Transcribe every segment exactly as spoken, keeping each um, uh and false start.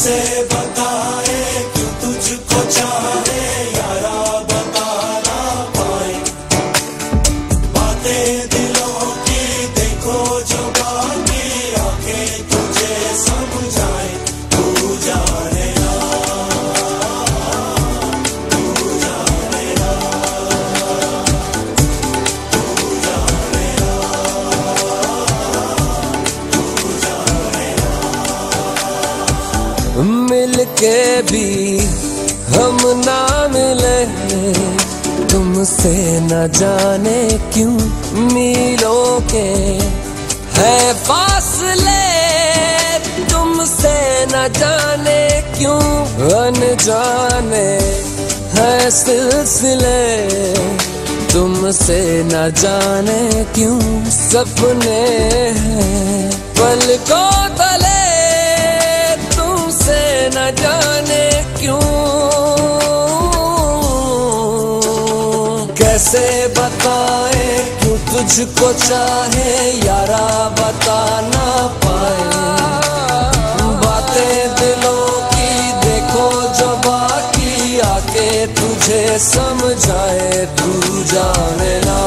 कैसे बताए क्यों तुझको चाहे यारा, बता ना पाए बातें दिलों की, देखो जो बाकी आंखें तुझे समझाए। तू जाने ना, तू जाने ना, तू जाने ना, तू जाने ना। मिलके भी हम ना मिले, तुमसे न जाने क्यों मीलों के है फासले, तुमसे न जाने क्यों अनजाने है सिलसिले, तुमसे न जाने क्यों सपने हैं पलकों तले, तुमसे न जाने क्यों। कैसे बताए क्यों तुझको चाहे यारा, बता ना पाए बातें दिलों की, देखो जो बाकी आके तुझे समझाए। तू जाने ना,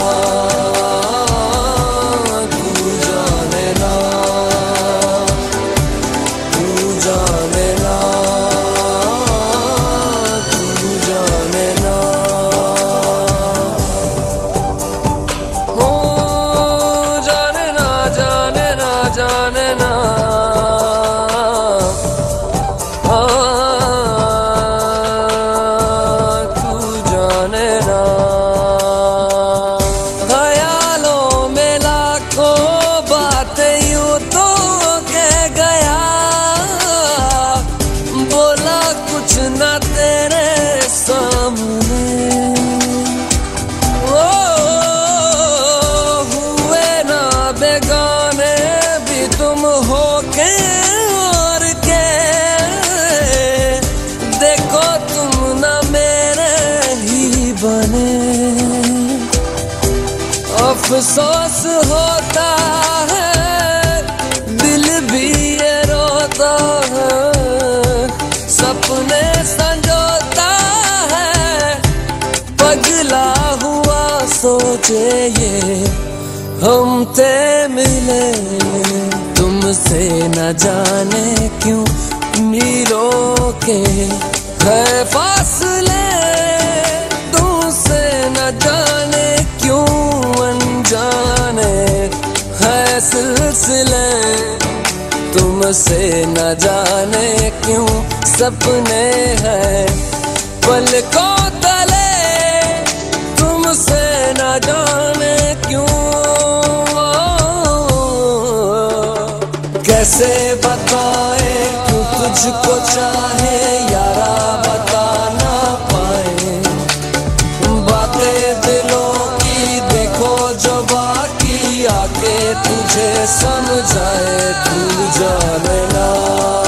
तू जाने ना, तू जाने ना, तू जाने ना। जाने ना, हाँ, तू जाने ना। ख्यालों में लाखों बातें यूं तो कह गया, बोला कुछ ना तेरे सामने, ओ हुए ना बेगाने तुम हो के और के, देखो तुम ना मेरे ही बने। अफसोस होता है, दिल भी ये रोता है, सपने संजोता है, पगला हुआ सोचे ये हम ते मिले, तुमसे न जाने क्यों मीलों के है फासले, तुमसे न जाने क्यों अनजाने है सिलसिले, तुमसे न जाने क्यों सपने हैं पलकों तले, तुमसे न जाने क्यों। कैसे बताए क्यों तुझको चाहे यारा, बता ना पाए बातें दिलों की, देखो जो बाकी आके तुझे समझाए। तू जाने ना।